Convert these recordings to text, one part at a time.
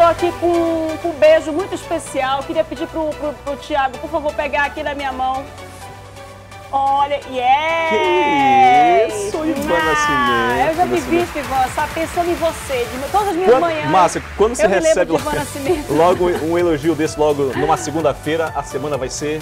aqui com um beijo muito especial. Queria pedir pro Thiago, por favor, pegar aqui na minha mão. Olha, Que isso, Ivan Nascimento. Eu já me visto, Ivan, sabe, pensando em você. Todas as minhas manhãs. Márcia, quando você recebe logo um elogio desse, logo numa segunda-feira, a semana vai ser...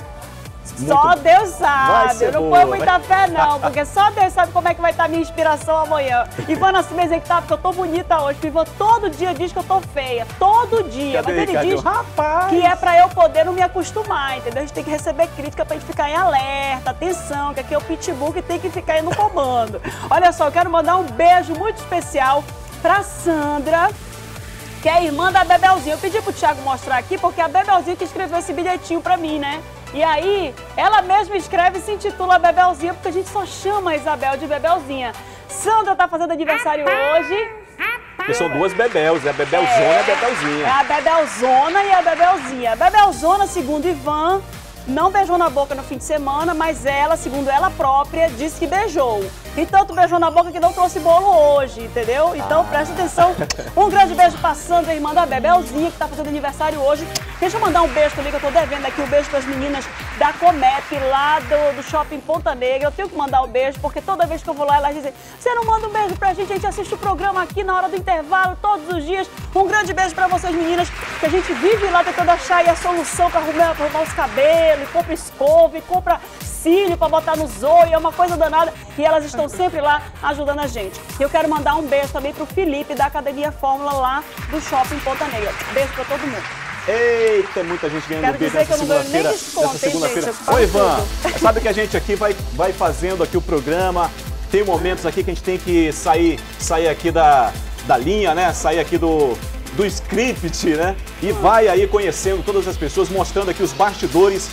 Só Deus sabe, eu não ponho muita fé não, porque só Deus sabe como é que vai estar a minha inspiração amanhã. Ivan Nascimento que tá, porque eu tô bonita hoje, porque Ivan todo dia diz que eu tô feia, todo dia. Cadê, mas ele diz que é pra eu poder não me acostumar, entendeu? A gente tem que receber crítica pra gente ficar em alerta, atenção, que aqui é o pitbull que tem que ficar aí no comando. Olha só, eu quero mandar um beijo muito especial pra Sandra, que é a irmã da Bebelzinha. Eu pedi pro Thiago mostrar aqui, porque a Bebelzinha que escreveu esse bilhetinho pra mim, né? E aí, ela mesma escreve e se intitula Bebelzinha, porque a gente só chama a Isabel de Bebelzinha. Sandra tá fazendo aniversário hoje. Porque são duas Bebels, é a Bebelzona e a Bebelzinha. É a Bebelzona e a Bebelzinha. A Bebelzona, segundo Ivan, não beijou na boca no fim de semana, mas ela, segundo ela própria, disse que beijou. E tanto beijou na boca que não trouxe bolo hoje, entendeu? Então presta atenção. Um grande beijo pra Sandra, irmã da Bebelzinha, que tá fazendo aniversário hoje. Deixa eu mandar um beijo também, que eu tô devendo aqui, um beijo pras meninas da Comep, lá do Shopping Ponta Negra. Eu tenho que mandar um beijo, porque toda vez que eu vou lá, elas dizem: você não manda um beijo pra gente? A gente assiste o programa aqui na hora do intervalo, todos os dias. Um grande beijo pra vocês, meninas, que a gente vive lá tentando achar aí a solução pra arrumar os cabelos, e compra escova, e compra cílio pra botar no zoio, é uma coisa danada. E elas estão sempre lá ajudando a gente. E eu quero mandar um beijo também pro Felipe, da Academia Fórmula, lá do Shopping Ponta Negra. Beijo pra todo mundo. Eita, muita gente ganhando beijo nessa segunda-feira. Oi, Ivan, sabe que a gente aqui vai fazendo aqui o programa, tem momentos aqui que a gente tem que sair aqui da linha, né? Sair aqui do script, né? E vai aí conhecendo todas as pessoas, mostrando aqui os bastidores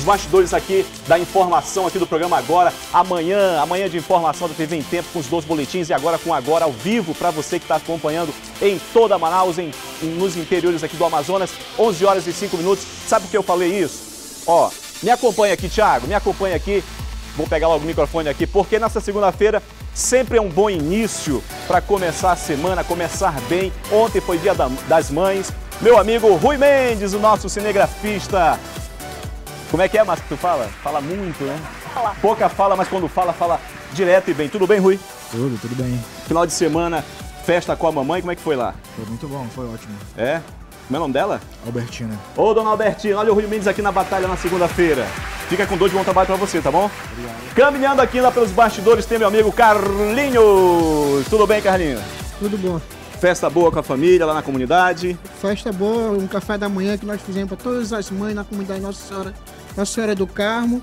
aqui da informação aqui do programa Agora. Amanhã de informação da TV em Tempo com os 2 boletins e agora com Agora ao vivo para você que está acompanhando em toda Manaus, nos interiores aqui do Amazonas, 11 horas e 5 minutos. Sabe por que eu falei isso? Ó, me acompanha aqui, Thiago, me acompanha aqui. Vou pegar logo o microfone aqui, porque nessa segunda-feira sempre é um bom início para começar a semana, começar bem. Ontem foi Dia das Mães. Meu amigo Rui Mendes, o nosso cinegrafista. Como é que é, Márcio, que tu fala? Fala muito, né? Fala. Pouca fala, mas quando fala direto e bem. Tudo bem, Rui? Tudo bem. Final de semana, festa com a mamãe, como é que foi lá? Foi muito bom, foi ótimo. É? Como é o nome dela? Albertina. Ô, dona Albertina, olha o Rui Mendes aqui na batalha na segunda-feira. Fica com Deus, de bom trabalho pra você, tá bom? Obrigado. Caminhando aqui lá pelos bastidores tem meu amigo Carlinhos. Tudo bem, Carlinhos? Tudo bom. Festa boa com a família lá na comunidade? Festa boa, um café da manhã que nós fizemos para todas as mães na comunidade Nossa Senhora do Carmo.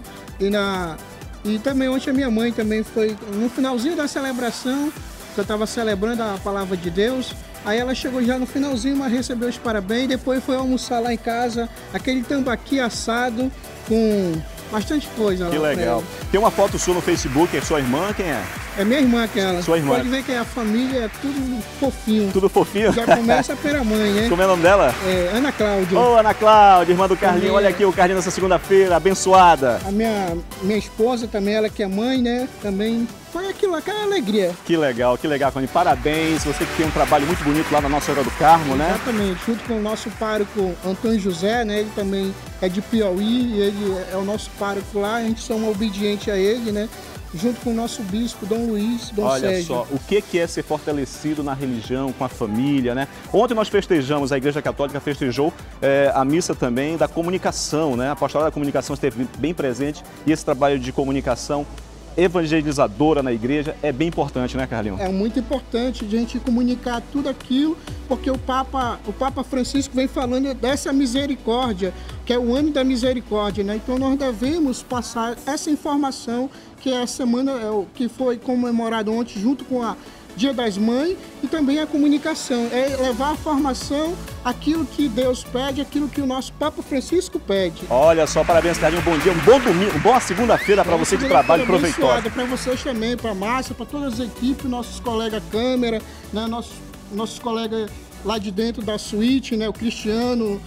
E também ontem a minha mãe também foi no finalzinho da celebração, que eu estava celebrando a palavra de Deus. Aí ela chegou já no finalzinho, mas recebeu os parabéns. Depois foi almoçar lá em casa, aquele tambaqui assado com bastante coisa lá. Que legal. Tem uma foto sua no Facebook, é sua irmã? Quem é? É minha irmã aquela. Sua irmã. Pode ver que a família é tudo fofinho. Tudo fofinho? Já começa pela mãe, né? Como é o nome dela? É Ana Cláudia. Ô, Ana Cláudia, irmã do Carlinhos. Olha aqui o Carlinhos nessa segunda-feira, abençoada. A minha esposa também, ela que é mãe, né? Também foi aquilo, aquela alegria. Que legal, Carlinhos. Parabéns, você que tem um trabalho muito bonito lá na Nossa Senhora do Carmo, né? Exatamente, junto com o nosso pároco Antônio José, né? Ele também é de Piauí e ele é o nosso pároco lá, a gente somos obedientes a ele, né? Junto com o nosso bispo, Dom Luiz, Dom Sérgio. Olha só, o que é ser fortalecido na religião, com a família, né? Ontem nós festejamos, a Igreja Católica festejou a missa também da comunicação, né? A pastoral da comunicação esteve bem presente e esse trabalho de comunicação evangelizadora na igreja é bem importante, né, Carlinhos? É muito importante a gente comunicar tudo aquilo, porque o Papa Francisco vem falando dessa misericórdia, que é o ano da misericórdia, né? Então nós devemos passar essa informação, que é a semana que foi comemorado ontem junto com a Dia das Mães, e também a comunicação, é levar a formação, aquilo que Deus pede, aquilo que o nosso Papa Francisco pede. Olha só, parabéns, Carlinhos, um bom dia, um bom domingo, uma boa segunda-feira para você de trabalho proveitoso. Para vocês também, para a Márcia, para todas as equipes, nossos colegas câmera, né, nossos colegas lá de dentro da suíte, né? O Cristiano,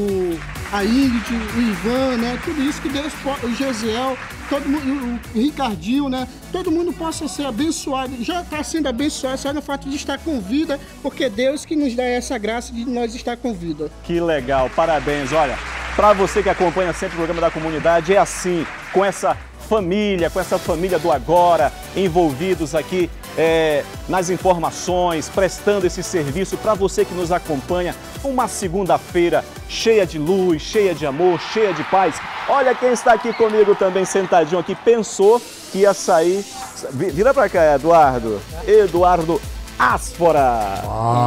a Ingrid, o Ivan, né? Tudo isso que Deus, o Gesiel, todo mundo, o Ricardinho, né? Todo mundo possa ser abençoado. Já está sendo abençoado só no fato de estar com vida, porque Deus que nos dá essa graça de nós estar com vida. Que legal, parabéns. Olha, para você que acompanha sempre o programa da comunidade, é assim, com essa família do agora, envolvidos aqui nas informações, prestando esse serviço para você que nos acompanha. Uma segunda-feira cheia de luz, cheia de amor, cheia de paz. Olha quem está aqui comigo também, sentadinho aqui, pensou que ia sair... Vira para cá, Eduardo. Eduardo Asfora.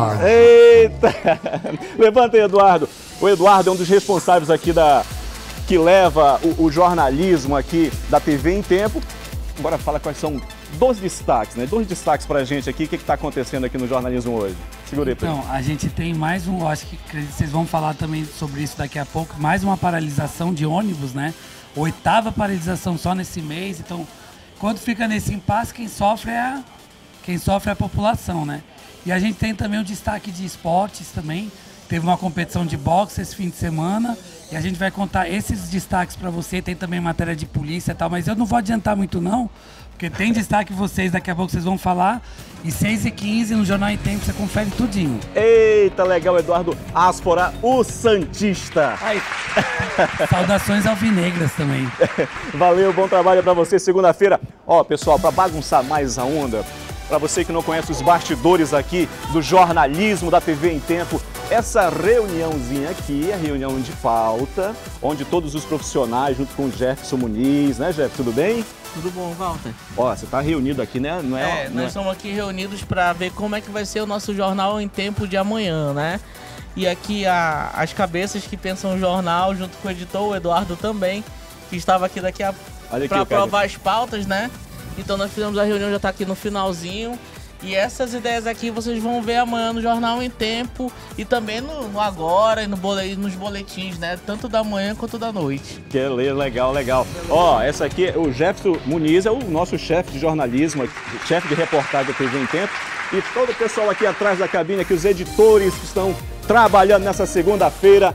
Eita! Levanta aí, Eduardo. O Eduardo é um dos responsáveis aqui que leva o jornalismo aqui da TV em Tempo. Agora fala quais são dois destaques, né? Dois destaques pra gente aqui. O que está acontecendo aqui no jornalismo hoje? Segura aí, Então, a gente tem mais um, acho que vocês vão falar também sobre isso daqui a pouco, mais uma paralisação de ônibus, né? 8ª paralisação só nesse mês. Então, quando fica nesse impasse, quem sofre é a população, né? E a gente tem também um destaque de esportes também. Teve uma competição de boxe esse fim de semana e a gente vai contar esses destaques para você. Tem também matéria de polícia e tal, mas eu não vou adiantar muito não, porque tem destaque vocês, daqui a pouco vocês vão falar. E 6h15 no Jornal em Tempo você confere tudinho. Eita, legal, Eduardo Asfora, o Santista. Ai. Saudações alvinegras também. Valeu, bom trabalho para você. Segunda-feira, ó, pessoal, para bagunçar mais a onda, para você que não conhece os bastidores aqui do jornalismo da TV em Tempo, essa reuniãozinha aqui é reunião de pauta, onde todos os profissionais, junto com o Jefferson Muniz, né, Jefferson, tudo bem? Tudo bom, Walter? Ó, você tá reunido aqui, né? Nós estamos aqui reunidos para ver como é que vai ser o nosso Jornal em Tempo de amanhã, né? E aqui as cabeças que pensam o jornal, junto com o editor, o Eduardo também, que estava aqui para aprovar as pautas, né? Então nós fizemos a reunião, já está aqui no finalzinho. E essas ideias aqui vocês vão ver amanhã no Jornal em Tempo e também no Agora e nos boletins, né? Tanto da manhã quanto da noite. Que legal, legal. Ó, essa aqui, o Jefferson Muniz é o nosso chefe de jornalismo, chefe de reportagem da TV em Tempo. E todo o pessoal aqui atrás da cabine, aqui, os editores que estão trabalhando nessa segunda-feira.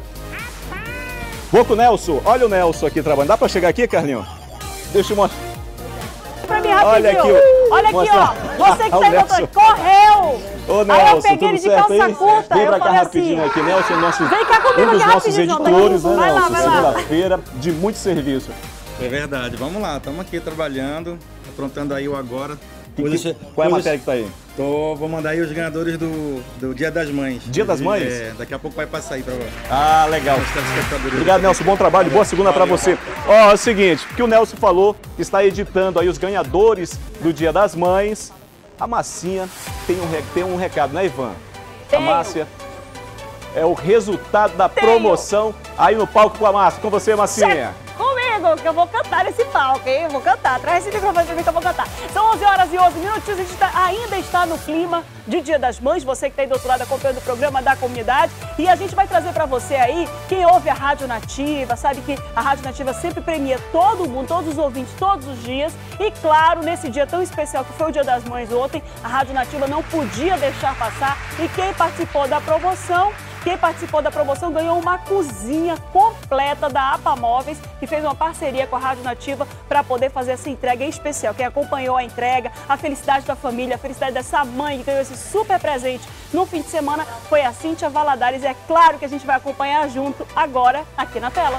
Vou com o Nelson. Olha o Nelson aqui trabalhando. Dá para chegar aqui, Carlinhos? Deixa eu mostrar. Olha aqui, ó. Você que tá aí, doutor, correu! Ô, Nelson, aí eu peguei ele de calça curta. Vem pra cá falei rapidinho assim, aqui, Nelson, vem cá comigo um dos aqui nossos rapidinho, editores, né, vai lá, Nelson? vai lá. Segunda-feira de muito serviço. É verdade, vamos lá, estamos aqui trabalhando, aprontando aí o Agora. Qual é a matéria que tá aí? Vou mandar aí os ganhadores do Dia das Mães. Dia das Mães? Daqui a pouco vai passar aí pra você. Ah, legal. Obrigado, Nelson. Bom trabalho, boa segunda pra você. Ó, é o seguinte, que o Nelson falou, que está editando aí os ganhadores do Dia das Mães. A Massinha tem um recado, né, Ivan? A Márcia é o resultado da promoção aí no palco com a Márcia. Com você, Massinha. Comigo, que eu vou cantar nesse palco, hein? Eu vou cantar. Traz esse microfone pra mim que eu vou cantar. São 11h11, a gente ainda está no clima de Dia das Mães, você que está aí do outro lado acompanhando o programa da comunidade. E a gente vai trazer para você aí, quem ouve a Rádio Nativa, sabe que a Rádio Nativa sempre premia todo mundo, todos os ouvintes, todos os dias. E claro, nesse dia tão especial que foi o Dia das Mães ontem, a Rádio Nativa não podia deixar passar. E quem participou da promoção ganhou uma cozinha completa da APA Móveis, que fez uma parceria com a Rádio Nativa para poder fazer essa entrega especial. Quem acompanhou a entrega, a felicidade da família, a felicidade dessa mãe que ganhou esse super presente no fim de semana foi a Cíntia Valadares. E é claro que a gente vai acompanhar junto agora aqui na tela.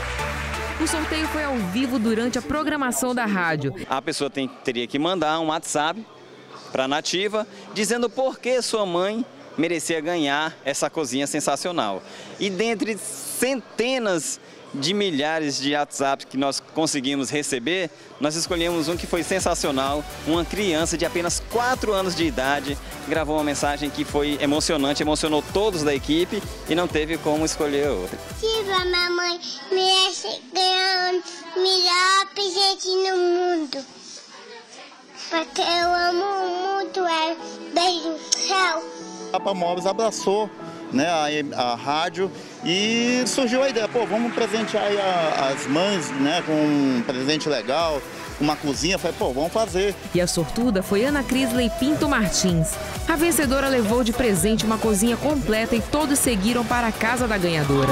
O sorteio foi ao vivo durante a programação da rádio. A pessoa teria que mandar um WhatsApp para a Nativa dizendo por que sua mãe merecia ganhar essa cozinha sensacional. E dentre centenas de milhares de WhatsApp que nós conseguimos receber, nós escolhemos um que foi sensacional. Uma criança de apenas 4 anos de idade gravou uma mensagem que foi emocionante, emocionou todos da equipe e não teve como escolher outra. Tiva, mamãe, merece ganhar o melhor presente no mundo. Porque eu amo muito ela. Beijo, tchau. A APA Móveis abraçou, né, a rádio E surgiu a ideia, pô, vamos presentear aí as mães, né, com um presente legal, uma cozinha. Falei, pô, vamos fazer. E a sortuda foi Ana Crisley Pinto Martins. A vencedora levou de presente uma cozinha completa e todos seguiram para a casa da ganhadora.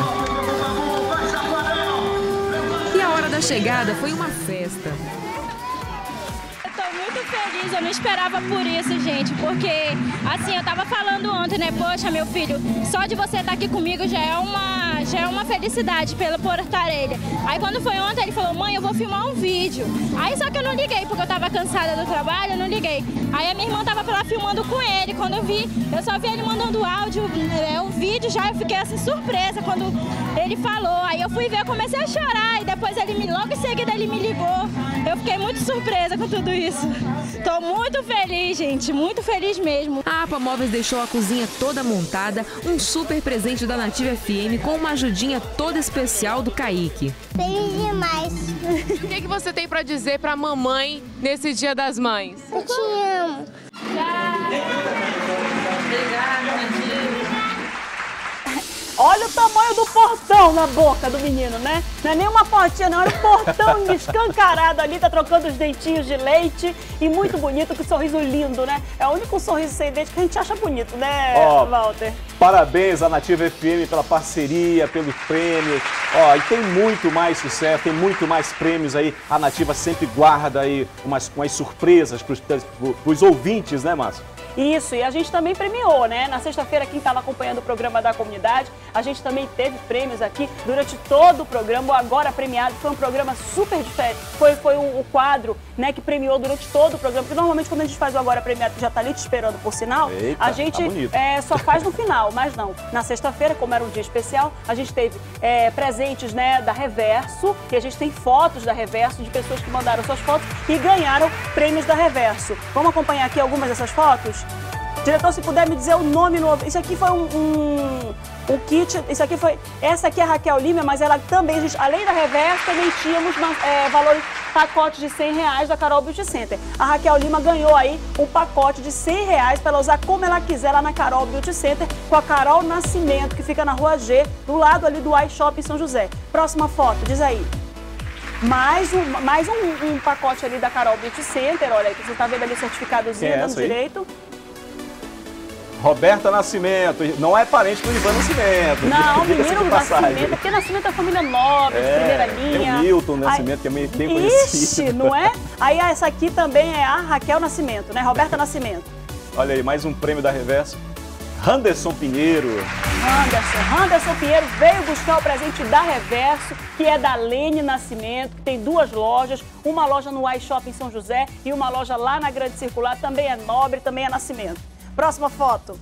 E a hora da chegada foi uma festa. Muito feliz, eu não esperava por isso, gente, porque assim, eu tava falando ontem, né, poxa, meu filho, só de você estar aqui comigo já é uma felicidade por estar ele. Aí quando foi ontem, ele falou, mãe, eu vou filmar um vídeo. Aí só que eu não liguei, porque eu tava cansada do trabalho, eu não liguei. Aí a minha irmã tava lá filmando com ele, quando eu só vi ele mandando áudio, o vídeo já, eu fiquei assim, surpresa quando ele falou. Aí eu fui ver, eu comecei a chorar, e depois logo em seguida ele me ligou. Eu fiquei muito surpresa com tudo isso. Tô muito feliz, gente, muito feliz mesmo. A APA Móveis deixou a cozinha toda montada, um super presente da Nativa FM com uma ajudinha toda especial do Kaique. Feliz demais. O que você tem pra dizer pra mamãe nesse Dia das Mães? Eu te amo. Olha o tamanho do portão na boca do menino, né? Não é nem uma portinha, não. Olha o portão escancarado ali, tá trocando os dentinhos de leite. E muito bonito, que sorriso lindo, né? É o único sorriso sem dente que a gente acha bonito, né, Walter? Parabéns à Nativa FM pela parceria, pelos prêmios. E tem muito mais sucesso, tem muito mais prêmios aí. A Nativa sempre guarda aí umas surpresas pros ouvintes, né, Márcio? Isso, e a gente também premiou, né? Na sexta-feira, quem estava acompanhando o programa da comunidade, a gente também teve prêmios aqui durante todo o programa. O Agora Premiado foi um programa super diferente. Foi o quadro, né, que premiou durante todo o programa. Porque normalmente quando a gente faz o Agora Premiado, que já tá ali te esperando por sinal, eita, a gente só faz no final, mas não. Na sexta-feira, como era um dia especial, a gente teve presentes, né, da Reverso, e a gente tem fotos da Reverso, de pessoas que mandaram suas fotos e ganharam prêmios da Reverso. Vamos acompanhar aqui algumas dessas fotos? Diretor, se puder me dizer o nome novo. Isso aqui foi um kit, essa aqui é a Raquel Lima, mas ela também, além da Reverso, também tínhamos pacotes de R$100 da Carol Beauty Center. A Raquel Lima ganhou aí um pacote de R$100 para ela usar como ela quiser lá na Carol Beauty Center, com a Carol Nascimento, que fica na Rua G, do lado ali do iShop em São José. Próxima foto, diz aí. Mais um pacote ali da Carol Beauty Center, olha aí, que você tá vendo ali o certificadozinho, dando direito. Roberta Nascimento, não é parente do Ivan Nascimento. Não, menino Nascimento, porque Nascimento é família nobre, de primeira linha. É o Milton Nascimento, que é bem conhecido. Ixi, não é? Aí essa aqui também é a Raquel Nascimento, né? Roberta Nascimento. Olha aí, mais um prêmio da Reverso. Anderson Pinheiro. Anderson Pinheiro veio buscar o presente da Reverso, que é da Lene Nascimento, que tem 2 lojas, uma loja no iShop em São José e uma loja lá na Grande Circular, também é nobre, também é Nascimento. Próxima foto.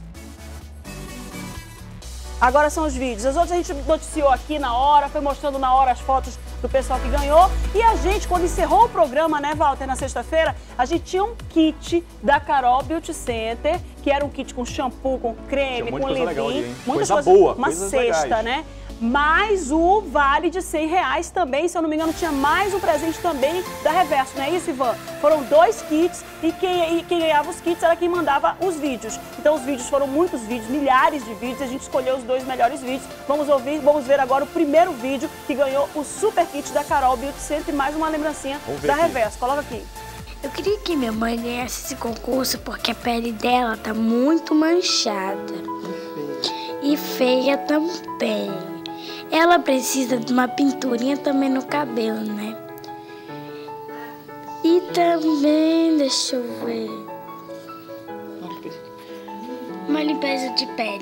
Agora são os vídeos. As outras a gente noticiou aqui na hora, foi mostrando na hora as fotos do pessoal que ganhou. E a gente, quando encerrou o programa, né, Walter, na sexta-feira, a gente tinha um kit da Carol Beauty Center, que era um kit com shampoo, com creme, com leave-in. Coisa boa, uma cesta, né? Mais o vale de R$100 também, se eu não me engano, tinha mais um presente também da Reverso, não é isso, Ivan? Foram 2 kits e quem ganhava os kits era quem mandava os vídeos. Então os vídeos foram muitos vídeos, milhares de vídeos, a gente escolheu os 2 melhores vídeos. Vamos ver agora o primeiro vídeo que ganhou o super kit da Carol Beauty Center e mais uma lembrancinha da Reverso. Coloca aqui. Eu queria que minha mãe ganhasse esse concurso porque a pele dela tá muito manchada e feia também. Ela precisa de uma pinturinha também no cabelo, né? E também, deixa eu ver, uma limpeza de pele.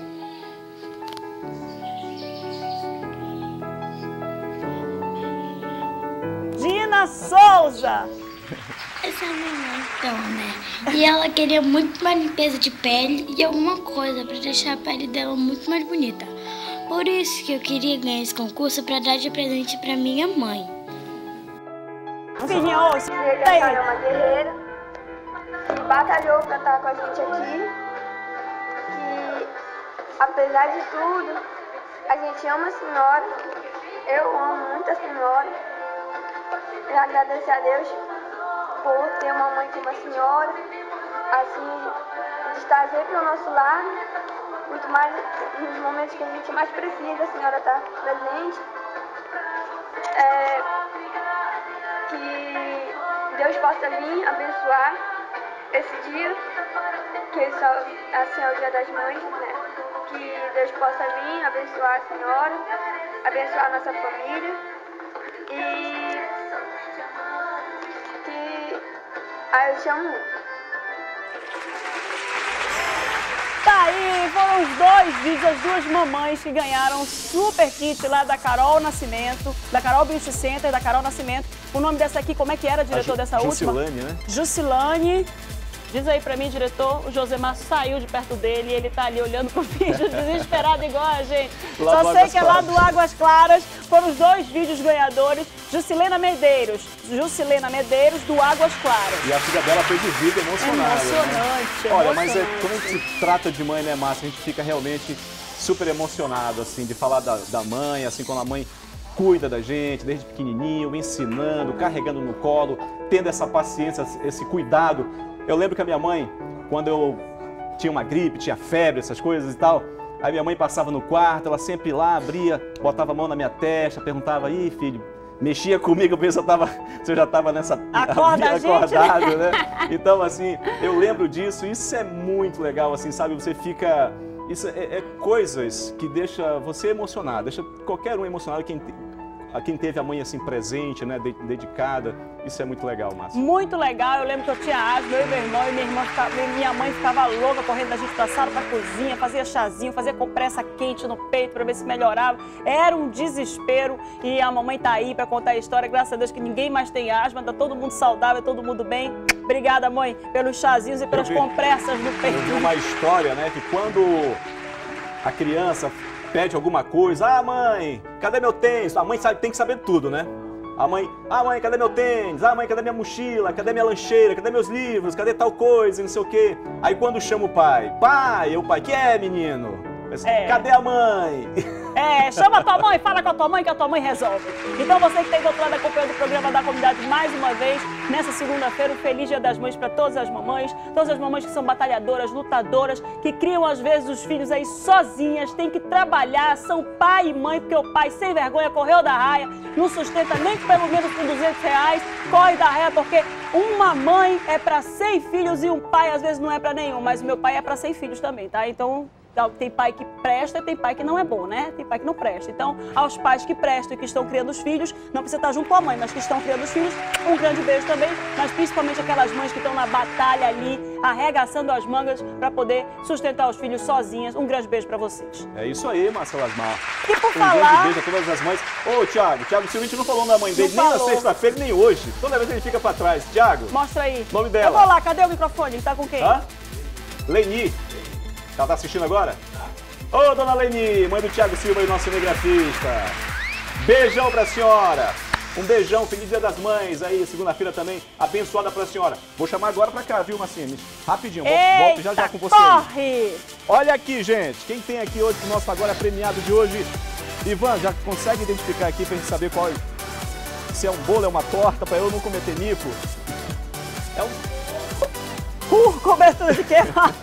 Dina Souza! Essa é a minha mãe, então, né? E ela queria muito uma limpeza de pele e alguma coisa pra deixar a pele dela muito mais bonita. Por isso que eu queria ganhar esse concurso para dar de presente para minha mãe. Filhinha, ouça. Ela é uma guerreira que batalhou para estar com a gente aqui. Que, apesar de tudo, a gente ama a senhora. Eu amo muito a senhora. Eu agradeço a Deus por ter uma mãe como a senhora, assim, de estar sempre ao nosso lado. curto mais nos momentos que a gente mais precisa, a senhora está presente. Que Deus possa vir abençoar esse dia, que só assim é o Dia das Mães, né? Que Deus possa vir abençoar a senhora, abençoar a nossa família e que eu te amo muito. Tá aí, foram os 2 vídeos, as 2 mamães que ganharam um super kit lá da Carol Nascimento, da Carol Beauty Center, da Carol Nascimento. O nome dessa aqui, como é que era, diretor, dessa última? Jusilane, né? Jusilane. Diz aí pra mim, diretor, o Josemar saiu de perto dele e ele tá ali olhando pro vídeo, desesperado igual a gente. Só sei que é lá do Águas Claras, foram os 2 vídeos ganhadores. Jusilena Medeiros, do Águas Claras. E a filha dela foi de vida emocionada. Emocionante, né? Olha, mas quando a gente se trata de mãe, né, Márcia, a gente fica realmente super emocionado, assim, de falar da mãe, assim, quando a mãe cuida da gente, desde pequenininho, ensinando, carregando no colo, tendo essa paciência, esse cuidado. Eu lembro que a minha mãe, quando eu tinha uma gripe, tinha febre, essas coisas e tal, aí minha mãe passava no quarto, ela sempre ia lá, abria, botava a mão na minha testa, perguntava, ih, filho, mexia comigo, eu pensei se eu já estava nessa... acordado, né? Então, assim, eu lembro disso, isso é muito legal, assim, sabe? Você fica... Isso é coisas que deixa você emocionado, deixa qualquer um emocionado, quem teve a mãe assim presente, né, dedicada. Isso é muito legal, Márcia. Muito legal. Eu lembro que eu tinha asma, eu e meu irmão, e minha mãe ficava louca, correndo da gente da sala pra cozinha, fazia chazinho, fazia compressa quente no peito pra ver se melhorava. Era um desespero e a mamãe tá aí pra contar a história. Graças a Deus que ninguém mais tem asma, tá todo mundo saudável, todo mundo bem. Obrigada, mãe, pelos chazinhos e pelas compressas no peito. Eu vi uma história, né, que quando a criança pede alguma coisa, ah, mãe, cadê meu tênis? A mãe tem que saber tudo, né? A mãe, mãe, cadê meu tênis? Ah, mãe, cadê minha mochila? Cadê minha lancheira? Cadê meus livros? Cadê tal coisa? Não sei o quê. Aí quando chama o pai, o pai, que é, menino? Cadê a mãe? Chama a tua mãe, fala com a tua mãe que a tua mãe resolve. Então você que tem do outro lado acompanhando o programa da comunidade mais uma vez, nessa segunda-feira, um feliz Dia das Mães para todas as mamães que são batalhadoras, lutadoras, que criam às vezes os filhos aí sozinhas, tem que trabalhar, são pai e mãe, porque o pai sem vergonha correu da raia, não sustenta nem pelo menos com R$200, corre da raia porque uma mãe é para 100 filhos e um pai às vezes não é para nenhum, mas o meu pai é para 100 filhos também, tá? Então... tem pai que presta e tem pai que não é bom, né? Tem pai que não presta. Então, aos pais que prestam e que estão criando os filhos, não precisa estar junto com a mãe, mas que estão criando os filhos, um grande beijo também. Mas principalmente aquelas mães que estão na batalha ali, arregaçando as mangas para poder sustentar os filhos sozinhas. Um grande beijo para vocês. É isso aí, Márcia Lasmar. E por falar... Um grande beijo a todas as mães. Ô, Thiago Silva, a gente não falou da mãe dele nem na sexta-feira, nem hoje. Toda vez ele fica para trás. Thiago. Mostra aí. Nome dela. Eu vou lá, cadê o microfone? Ele tá com quem? Leni. Ela tá assistindo agora? Ô, dona Leni, mãe do Thiago Silva e nosso cinegrafista. Beijão pra senhora. Um beijão, feliz Dia das Mães aí, segunda-feira também, abençoada pra senhora. Vou chamar agora pra cá, viu, Marcinha? Rapidinho, volto já com você. Corre! Olha aqui, gente, quem tem aqui hoje o nosso agora premiado de hoje? Ivan, já consegue identificar aqui pra gente saber qual se é um bolo, é uma torta, pra eu não cometer mico? É um... cobertura de quê?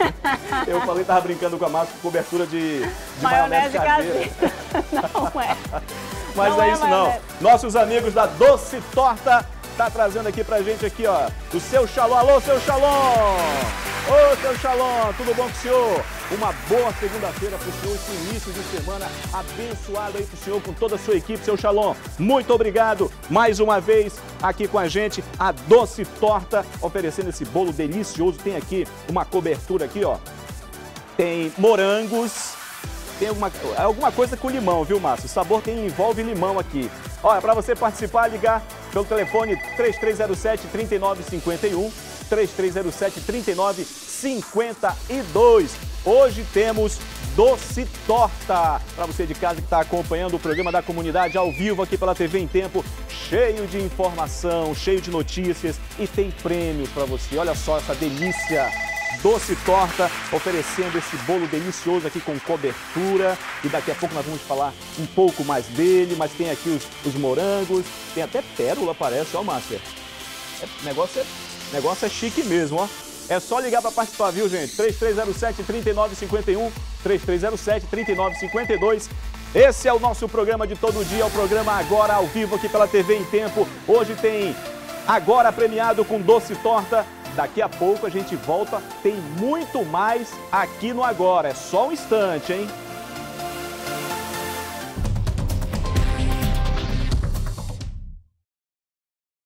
Eu falei, tava brincando com a Márcia, cobertura de maionese caseira. Não é. Mas não é isso não. Nossos amigos da Doce Torta tá trazendo aqui pra gente aqui, ó, o seu Shalom. Alô, seu Shalom! Ô, seu Shalom, tudo bom com o senhor? Uma boa segunda-feira pro senhor, esse início de semana abençoado aí pro senhor, com toda a sua equipe, seu Shalom. Muito obrigado mais uma vez aqui com a gente, a Doce Torta, oferecendo esse bolo delicioso. Tem aqui uma cobertura aqui, ó. Tem morangos, tem alguma coisa com limão, viu, Márcio? O sabor envolve limão aqui. Olha, para você participar, ligar pelo telefone 3307-3951, 3307-3952. Hoje temos Doce Torta, para você de casa que está acompanhando o programa da comunidade ao vivo aqui pela TV em Tempo, cheio de informação, cheio de notícias e tem prêmios para você. Olha só essa delícia. Doce Torta, oferecendo esse bolo delicioso aqui com cobertura. E daqui a pouco nós vamos falar um pouco mais dele, mas tem aqui os morangos, tem até pérola, parece, ó, Márcia. Negócio é chique mesmo, ó. É só ligar para participar, viu, gente? 3307-3951, 3307-3952. Esse é o nosso programa de todo dia, o programa Agora ao vivo aqui pela TV em Tempo. Hoje tem Agora premiado com doce torta. Daqui a pouco a gente volta, tem muito mais aqui no Agora. É só um instante, hein?